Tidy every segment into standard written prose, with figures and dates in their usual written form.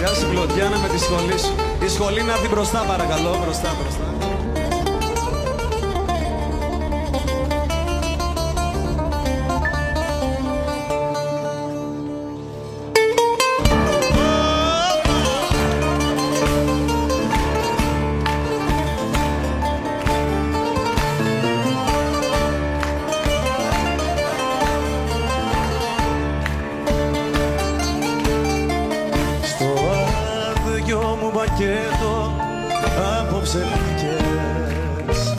Γεια σου Κλοντιάνα με τη σχολή σου. Η σχολή να έρθει μπροστά παρακαλώ, μπροστά. Πακέτο απόψε βγήκες.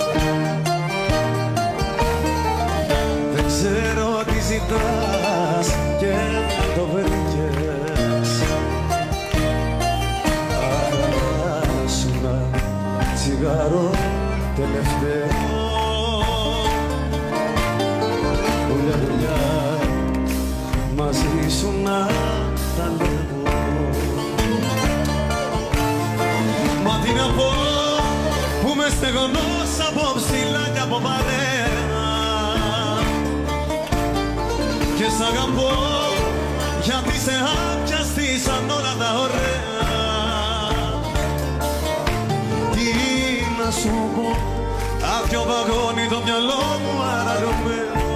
Δεν ξέρω τι ζητάς και το βρήκες. Αγοράσουνα τσιγάρο τελευταίο. Δουλειά μαζί σου να τα λέω. Μα τι να πω που με στεγνός από ψηλά κι από παρέα. Και σ' αγαπώ γιατί σε άπιαστησαν όλα τα ωραία. Τι να σου πω, άδειο βαγόνι το μυαλό μου αναλωμένο.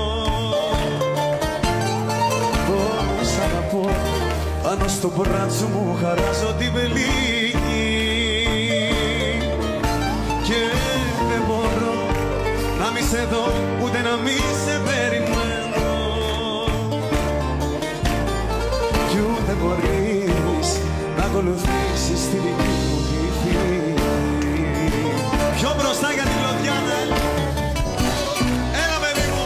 Πώς αγαπώ, πάνω στο μπράτσο μου χαράζω την πελή. Και δεν μπορώ να μη σε δω, ούτε να μη σε περιμένω. Κι ούτε μπορείς να ακολουθήσεις τη δική μου τη φύση. Πιο μπροστά για τη Κλοντιάνα. Έλα παιδί μου.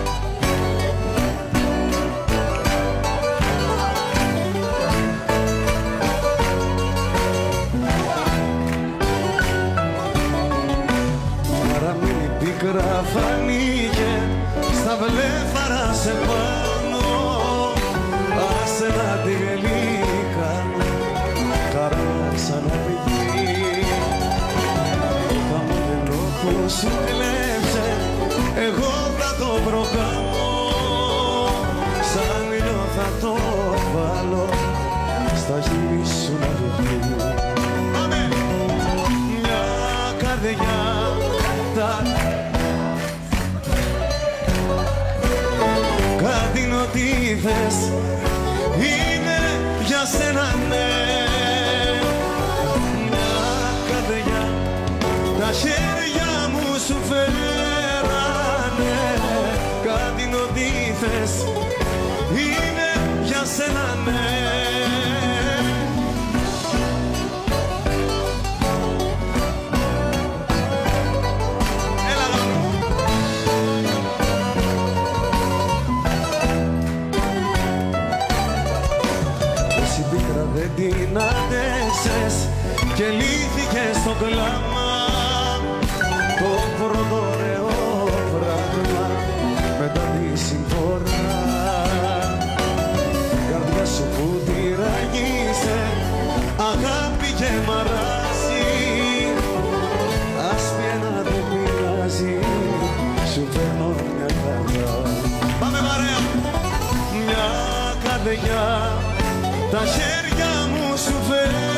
Πίκρα φανήκε στα βλέφαρα σε πάνω. Άσε να τη γελίκανε, χαρά σαν να βγει. Το χαμόγελο που σου κλέψε, εγώ θα το προκάνω. Σαν ήλιο θα το βάλω στα χείλη σου να βγει. Μια καρδιά κάτι είναι ό,τι θες, είναι για σένα ναι. Μια καρδιά τα χέρια μου σου φέρανε. Κάτι είναι ό,τι θες, είναι για σένα ναι. Δεν την αντέξες και λύθηκες στο κλάμα. Το πρώτο ωραίο πράγμα μετά τη συμφορά. Η καρδιά σου που τη ραγίσε, αγάπη και μαράζει. Ας πιένα δεν πειράζει, σου φέρνω μια καρδιά. Πάμε παρέα! Μια καρδιά τα χέρια μου σου φέρνω.